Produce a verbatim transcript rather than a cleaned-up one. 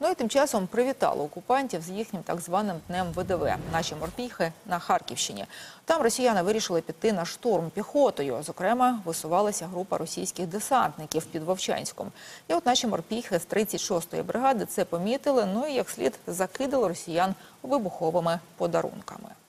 Ну і тим часом привітали окупантів з їхнім так званим днем ВДВ. Наші морпіхи на Харківщині. Там росіяни вирішили піти на штурм піхотою. Зокрема, висувалася група російських десантників під Вовчанськом. І от наші морпіхи з тридцять шостої бригади це помітили, ну і як слід закидали росіян вибуховими подарунками.